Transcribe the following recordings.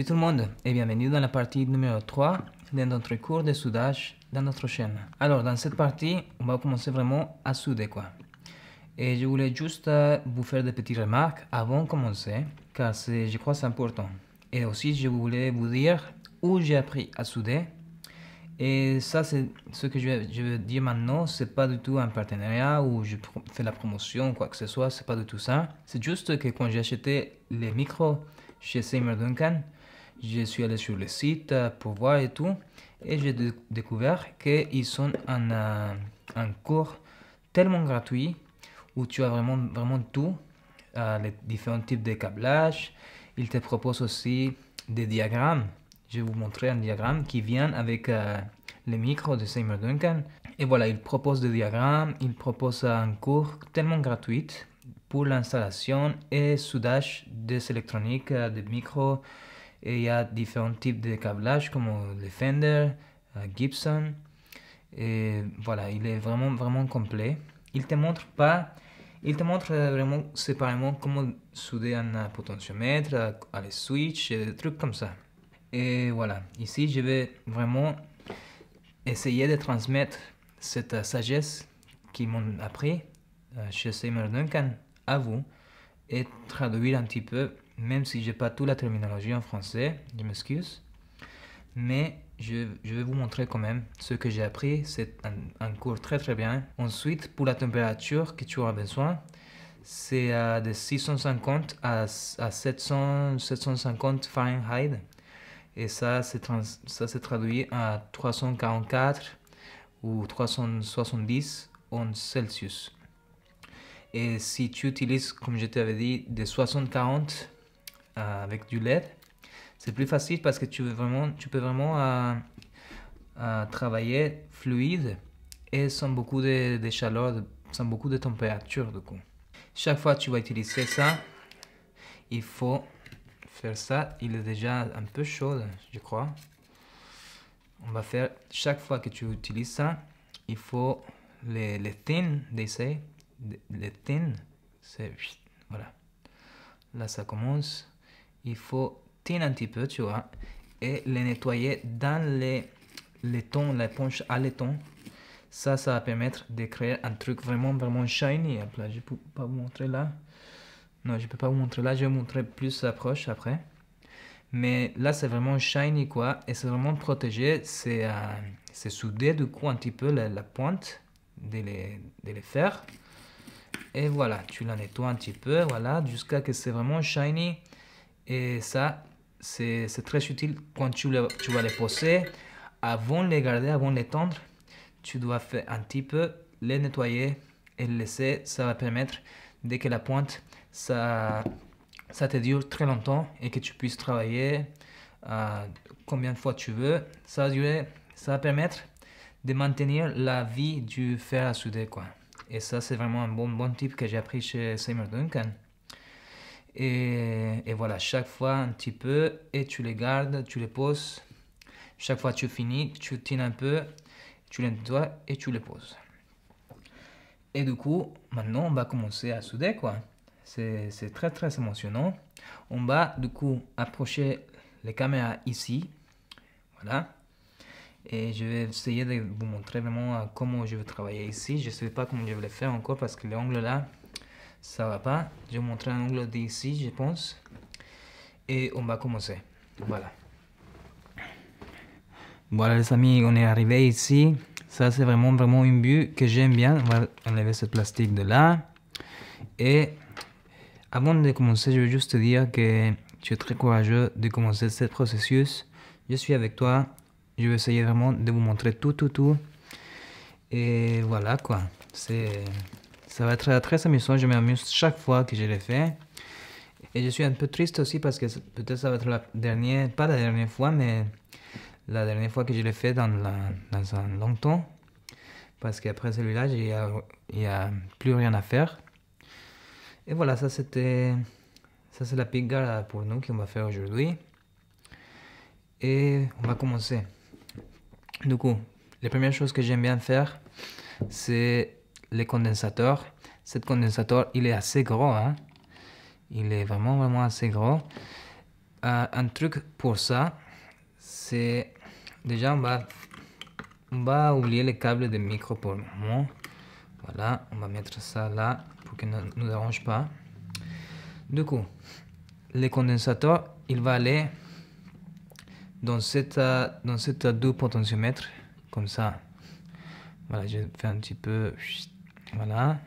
Salut tout le monde et bienvenue dans la partie numéro 3 de notre cours de soudage dans notre chaîne. Alors dans cette partie, on va commencer vraiment à souder quoi. Et je voulais juste vous faire des petites remarques avant de commencer, car je crois que c'est important. Et aussi je voulais vous dire où j'ai appris à souder. Et ça c'est ce que je vais dire maintenant, c'est pas du tout un partenariat où je fais la promotion ou quoi que ce soit, c'est pas du tout ça. C'est juste que quand j'ai acheté les micros chez Seymour Duncan, je suis allé sur le site pour voir et tout, et j'ai découvert qu'ils sont un cours tellement gratuit où tu as vraiment tout, les différents types de câblage. Ils te proposent aussi des diagrammes. Je vais vous montrer un diagramme qui vient avec les micros de Seymour Duncan. Et voilà, ils proposent des diagrammes, ils proposent un cours tellement gratuit pour l'installation et soudage des électroniques, des micros. Et il y a différents types de câblage comme le Fender, Gibson. Et voilà, il est vraiment complet. Il te montre vraiment séparément comment souder un potentiomètre, à les switches, et des trucs comme ça. Et voilà, ici je vais vraiment essayer de transmettre cette sagesse qu'ils m'ont appris chez Seymour Duncan à vous et traduire un petit peu, même si j'ai pas toute la terminologie en français, je m'excuse, mais je vais vous montrer quand même ce que j'ai appris. C'est un cours très bien. Ensuite, pour la température que tu auras besoin, c'est de 650 à 750 Fahrenheit. Et ça se traduit à 344 ou 370 en Celsius. Et si tu utilises, comme je t'avais dit, des 60-40 avec du LED, c'est plus facile parce que tu peux vraiment travailler fluide et sans beaucoup de chaleur, sans beaucoup de température du coup. Chaque fois que tu vas utiliser ça, il faut faire ça. Il est déjà un peu chaud, je crois. On va faire, chaque fois que tu utilises ça, il faut les thin, they say. Les thin, c'est voilà. Là ça commence. Il faut thin un petit peu, tu vois, et les nettoyer dans les laitons, l'éponge à laiton. Ça va permettre de créer un truc vraiment shiny. Là, je peux pas vous montrer là. Non, je peux pas vous montrer là. Je vais vous montrer plus proche après. Mais là, c'est vraiment shiny quoi, et c'est vraiment protégé. C'est soudé du coup un petit peu la pointe de les faire. Et voilà, tu la nettoies un petit peu, voilà, jusqu'à que c'est vraiment shiny. Et ça, c'est très utile quand tu vas les poser. Avant de les garder, avant de les tendre, tu dois faire un petit peu, les nettoyer et les laisser. Ça va permettre, dès que la pointe, ça te dure très longtemps et que tu puisses travailler combien de fois tu veux. Ça va permettre de maintenir la vie du fer à souder quoi. Et ça, c'est vraiment un bon tip que j'ai appris chez Seymour Duncan. Et voilà, chaque fois un petit peu, et tu les gardes, tu les poses. Chaque fois que tu finis, tu tiens un peu, tu les nettoies et tu les poses. Et du coup, maintenant, on va commencer à souder quoi. C'est très émotionnant. On va du coup approcher les caméras ici. Voilà. Et je vais essayer de vous montrer vraiment comment je vais travailler ici. Je ne sais pas comment je vais le faire encore parce que l'angle là, ça va pas. Je vais vous montrer un angle d'ici, je pense. Et on va commencer. Voilà. Voilà les amis, on est arrivé ici. Ça c'est vraiment une vue que j'aime bien. On va enlever ce plastique de là. Et avant de commencer, je veux juste te dire que tu es très courageux de commencer ce processus. Je suis avec toi. Je vais essayer vraiment de vous montrer tout. Et voilà quoi. Ça va être très amusant. Je m'amuse chaque fois que je le fais. Et je suis un peu triste aussi parce que peut-être ça va être pas la dernière fois, mais la dernière fois que je l'ai fait dans un long temps. Parce qu'après celui-là, il n'y a plus rien à faire. Et voilà, ça c'est la piga pour nous qu'on va faire aujourd'hui. Et on va commencer. Du coup, la première chose que j'aime bien faire, c'est les condensateurs. Cet condensateur, il est assez gros, hein. Il est vraiment assez gros. un truc pour ça, c'est déjà on va oublier les câbles de micro pour le moment. Voilà, on va mettre ça là pour que ne nous dérange pas. Du coup, le condensateur, il va aller dans cette deux potentiomètres, comme ça. Voilà, je fais un petit peu, voilà.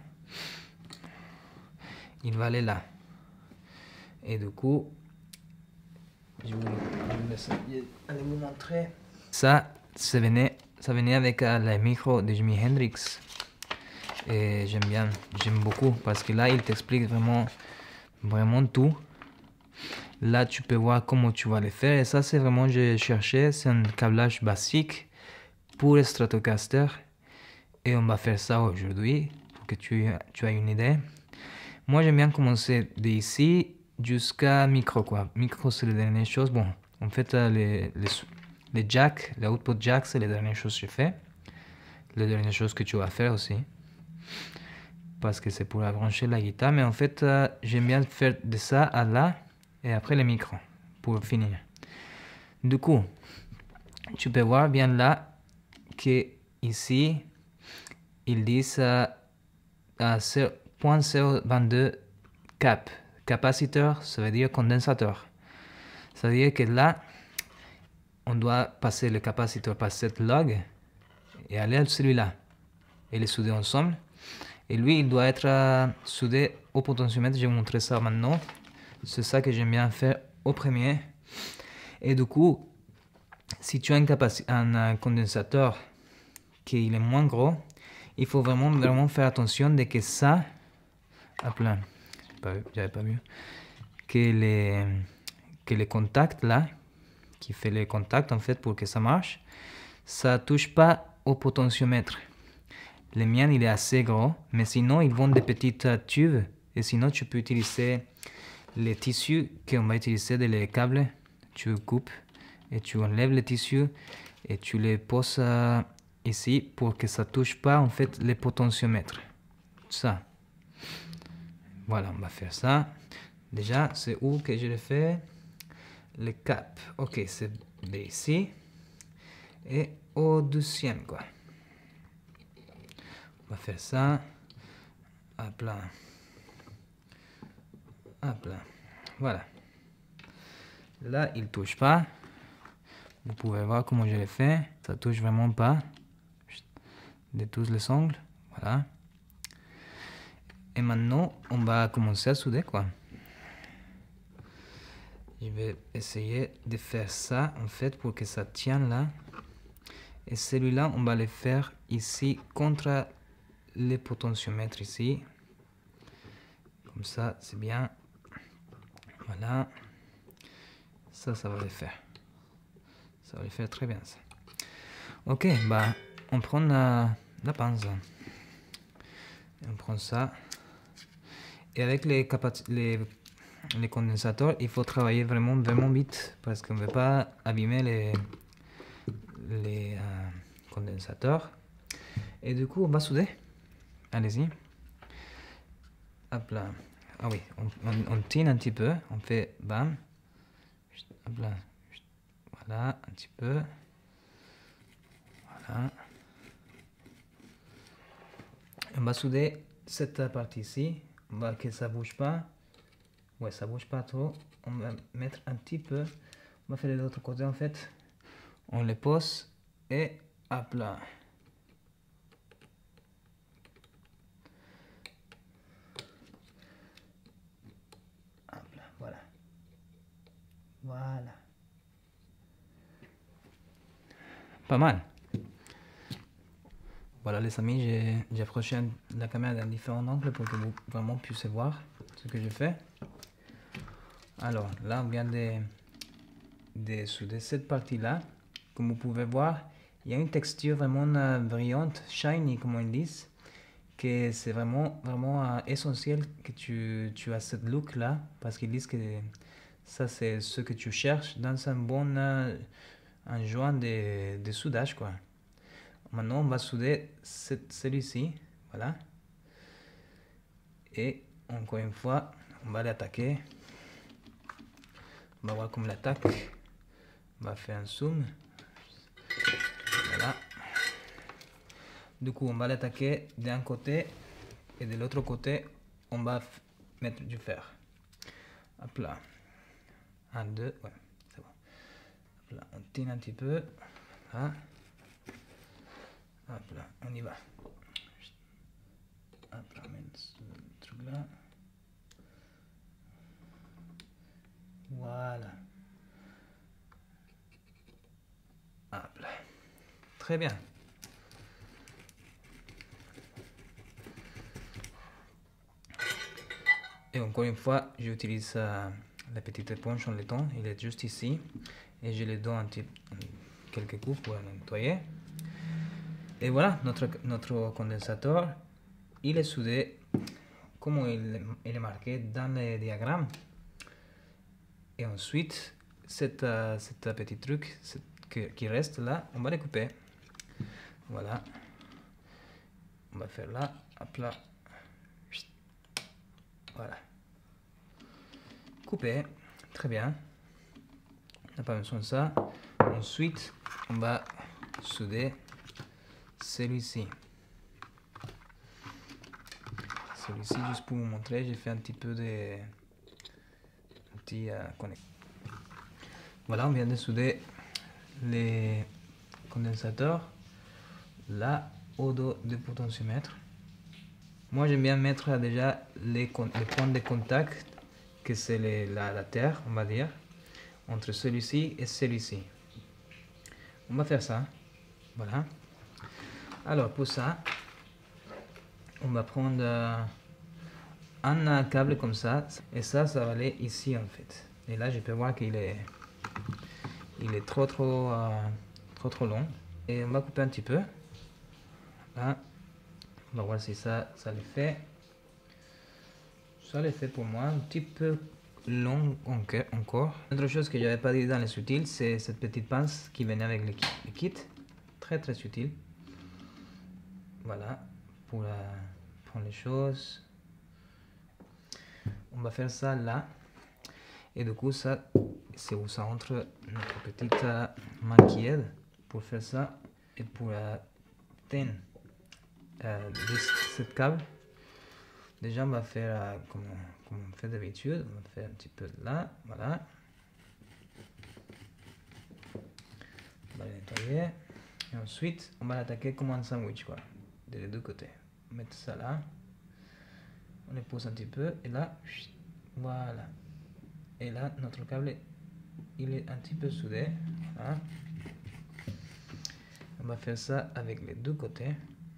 Il va aller là. Et du coup, je vais aller vous montrer. Ça venait avec le micro de Jimi Hendrix. Et j'aime beaucoup parce que là, il t'explique vraiment tout. Là, tu peux voir comment tu vas le faire. Et ça, c'est vraiment, j'ai cherché, c'est un câblage basique pour le Stratocaster. Et on va faire ça aujourd'hui pour que tu aies une idée. Moi, j'aime bien commencer d'ici jusqu'à micro, quoi. Micro, c'est les dernières choses. Bon, en fait, les jacks, les output jacks, c'est les dernières choses que je fais. Les dernières choses que tu vas faire aussi. Parce que c'est pour brancher la guitare. Mais en fait, j'aime bien faire de ça à là et après le micro pour finir. Du coup, tu peux voir bien là que ici, ils disent à 0.022 cap. Capaciteur, ça veut dire condensateur. Ça veut dire que là, on doit passer le capaciteur par cette log et aller à celui-là. Et les souder ensemble. Et lui, il doit être soudé au potentiomètre. Je vais vous montrer ça maintenant. C'est ça que j'aime bien faire au premier. Et du coup, si tu as un condensateur qui est moins gros, il faut vraiment faire attention de que ça, hop là, j'avais pas vu, que les contacts là, qui fait les contacts en fait pour que ça marche, ça touche pas au potentiomètre. Le mien il est assez gros, mais sinon ils vont des petites tubes et sinon tu peux utiliser les tissus qu'on va utiliser dans les câbles. Tu coupes et tu enlèves les tissus et tu les poses ici pour que ça touche pas en fait les potentiomètres. Ça. Voilà, on va faire ça. Déjà, c'est où que je le fais? Le cap. Ok, c'est ici. Et au deuxième, quoi. On va faire ça. Hop là. Hop là. Voilà. Là, il touche pas. Vous pouvez voir comment je l'ai fait. Ça touche vraiment pas. De tous les angles. Voilà. Et maintenant, on va commencer à souder, quoi. Je vais essayer de faire ça, en fait, pour que ça tienne là. Et celui-là, on va le faire ici, contre le potentiomètre ici. Comme ça, c'est bien. Voilà. Ça va le faire. Ça va le faire très bien, ça. Ok, bah, on prend la pince. On prend ça. Et avec les condensateurs, il faut travailler vraiment vite parce qu'on ne veut pas abîmer les condensateurs. Et du coup, on va souder. Allez-y. Hop là. Ah oui, on tire un petit peu. On fait bam. Hop là. Voilà, un petit peu. Voilà. On va souder cette partie-ci. On va que ça bouge pas. Ouais, ça bouge pas trop. On va mettre un petit peu. On va faire de l'autre côté en fait. On les pose et hop là. Hop là, voilà. Voilà. Pas mal. Voilà les amis, j'ai approché la caméra d'un différent angle pour que vous vraiment puissiez voir ce que je fais. Alors là, on vient de souder cette partie-là. Comme vous pouvez voir, il y a une texture vraiment brillante, shiny comme ils disent, que c'est vraiment essentiel que tu as cette look-là, parce qu'ils disent que ça c'est ce que tu cherches dans un joint de soudage, quoi. Maintenant, on va souder celui-ci, voilà. Et encore une fois, on va l'attaquer On va voir comment l'attaque. On va faire un zoom. Voilà. Du coup, on va l'attaquer d'un côté et de l'autre côté, on va mettre du fer. Hop là. 1, 2, ouais, c'est bon. Hop là, on tire un petit peu. Voilà. Hop là, on y va. Hop là, on met ce truc là. Voilà. Hop là. Très bien. Et encore une fois, j'utilise la petite éponge en laiton. Il est juste ici. Et je le donne quelques coups pour le nettoyer. Et voilà, notre condensateur, il est soudé comme il est marqué dans le diagramme. Et ensuite, cette petit truc qui reste là, on va le couper. Voilà. On va faire là, hop là. Voilà. Couper. Très bien. On n'a pas besoin de ça. Ensuite, on va souder celui-ci. Celui-ci, juste pour vous montrer, j'ai fait un petit peu de connecteur. Voilà, on vient de souder les condensateurs là au dos du potentiomètre. Moi, j'aime bien mettre déjà les points de contact, que c'est la terre, on va dire, entre celui-ci et celui-ci. On va faire ça. Voilà. Alors, pour ça, on va prendre un câble comme ça, et ça va aller ici en fait. Et là, je peux voir qu'il est trop long. Et on va couper un petit peu. Là. On va voir si ça le fait. Ça le fait pour moi, un petit peu long encore. Autre chose que je n'avais pas dit dans les utiles, c'est cette petite pince qui venait avec le kit. Très très utile. Voilà, pour prendre les choses. On va faire ça là. Et du coup, ça, c'est où ça entre notre petite maquillette pour faire ça. Et pour tenir cette câble. Déjà, on va faire comme on fait d'habitude. On va faire un petit peu là. Voilà. On va le nettoyer. Et ensuite, on va l'attaquer comme un sandwich, quoi. Des deux côtés. On met ça là. On le pousse un petit peu. Et là, voilà. Et là, notre câble, il est un petit peu soudé. Voilà. On va faire ça avec les deux côtés.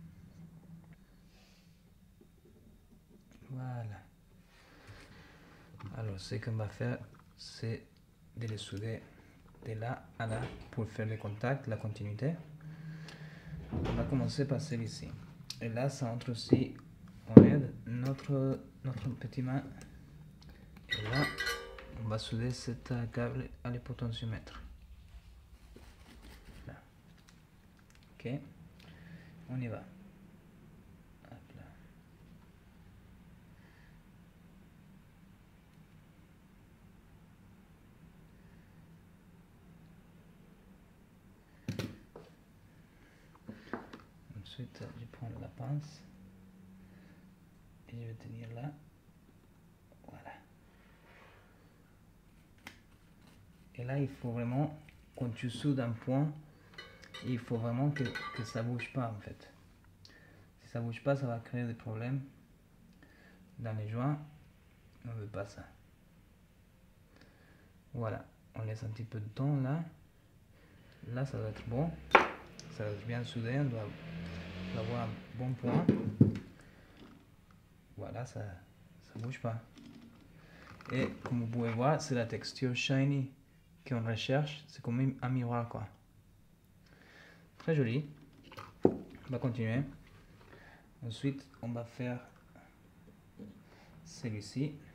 Voilà. Alors, ce qu'on va faire, c'est de les souder de là à là pour faire le contact, la continuité. On va commencer par celui-ci. Et là, ça entre aussi, on aide notre petit main. Et là, on va souder cet câble à le potentiomètre. Là. Ok. On y va. Hop là. Ensuite, je prends la pince et je vais tenir là. Voilà. Et là, il faut vraiment, quand tu soudes un point, il faut vraiment que ça bouge pas en fait. Si ça bouge pas, ça va créer des problèmes dans les joints. On veut pas ça. Voilà. On laisse un petit peu de temps là. Là, ça doit être bon. Ça va être bien soudé. On doit avoir un bon point. Voilà, ça bouge pas. Et comme vous pouvez voir, c'est la texture shiny qu'on recherche. C'est comme un miroir, quoi. Très joli. On va continuer. Ensuite, on va faire celui-ci.